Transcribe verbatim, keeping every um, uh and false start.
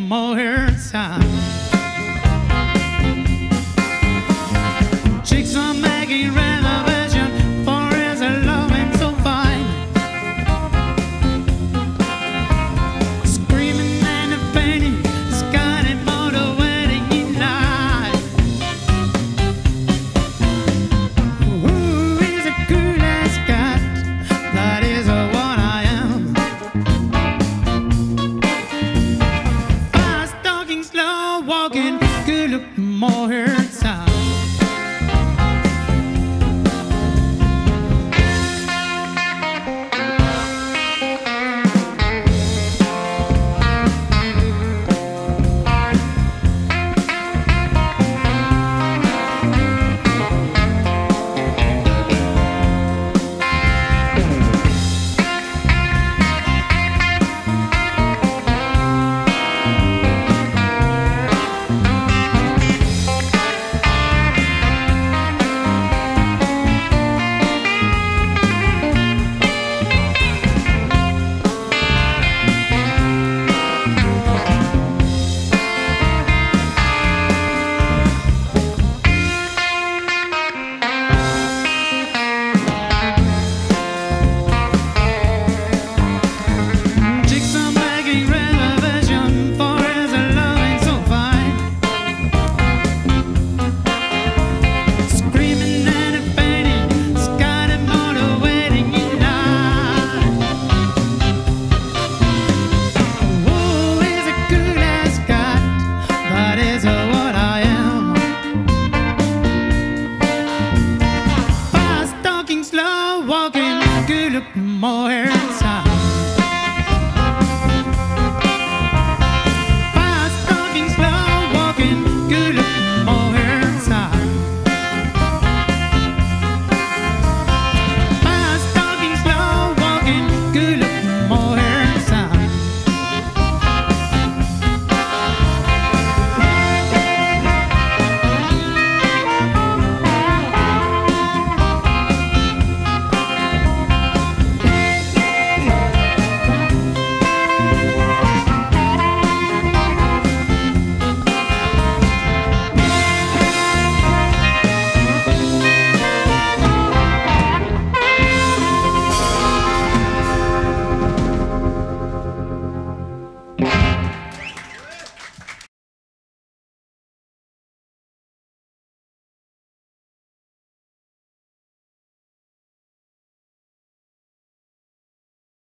more inside. Chicks are making reservation for his loving so fine. Screaming and fainting, skying for the wedding night. Ooh, he's a cool ass cat. That is what I am. Fast talking, slow walking, good look more inside. Slow walking, good look more inside.